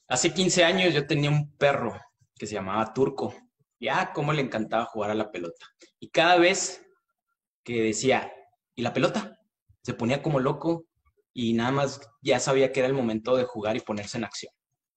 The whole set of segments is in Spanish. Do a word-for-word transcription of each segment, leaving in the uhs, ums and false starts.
Hace quince años yo tenía un perro que se llamaba Turco. Ya, cómo le encantaba jugar a la pelota. Y cada vez que decía, ¿y la pelota? Se ponía como loco y nada más ya sabía que era el momento de jugar y ponerse en acción.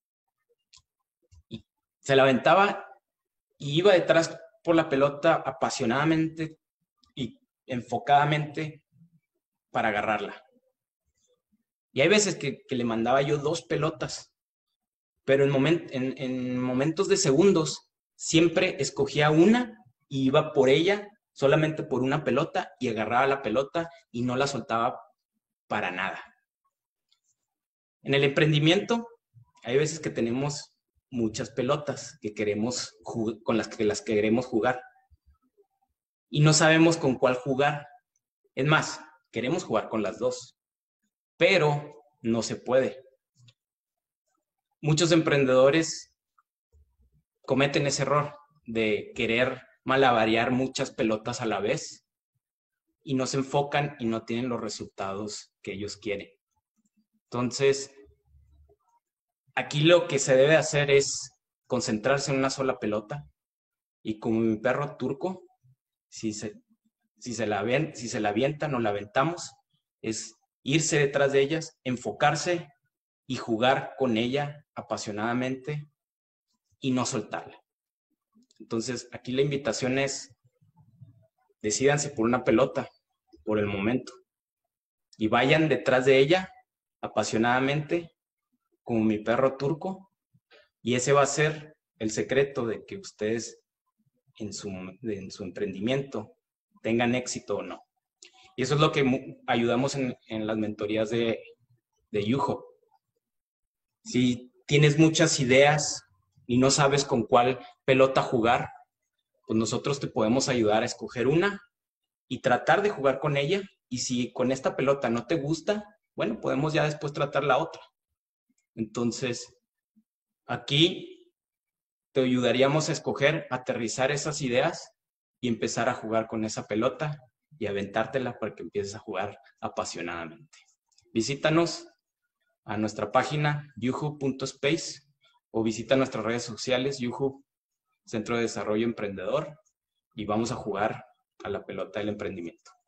Y se la aventaba y iba detrás por la pelota apasionadamente y enfocadamente para agarrarla. Y hay veces que, que le mandaba yo dos pelotas, pero en, moment, en, en momentos de segundos siempre escogía una y iba por ella, solamente por una pelota, y agarraba la pelota y no la soltaba para nada. En el emprendimiento hay veces que tenemos muchas pelotas que queremos con las que las queremos jugar y no sabemos con cuál jugar. Es más, queremos jugar con las dos, pero no se puede. Muchos emprendedores cometen ese error de querer malabarear muchas pelotas a la vez y no se enfocan y no tienen los resultados que ellos quieren. Entonces, aquí lo que se debe hacer es concentrarse en una sola pelota y como mi perro Turco, si se, si se la ven, si se la avientan o la aventamos, es irse detrás de ellas, enfocarse y jugar con ella apasionadamente y no soltarla. Entonces, aquí la invitación es, decídanse por una pelota, por el momento, y vayan detrás de ella apasionadamente, como mi perro Turco, y ese va a ser el secreto de que ustedes en su, en su emprendimiento tengan éxito o no. Y eso es lo que ayudamos en, en las mentorías de, de Yuho. Si tienes muchas ideas y no sabes con cuál pelota jugar, pues nosotros te podemos ayudar a escoger una y tratar de jugar con ella. Y si con esta pelota no te gusta, bueno, podemos ya después tratar la otra. Entonces, aquí te ayudaríamos a escoger, aterrizar esas ideas y empezar a jugar con esa pelota y aventártela para que empieces a jugar apasionadamente. Visítanos a nuestra página yuhu punto space o visita nuestras redes sociales Yuhu Centro de Desarrollo Emprendedor y vamos a jugar a la pelota del emprendimiento.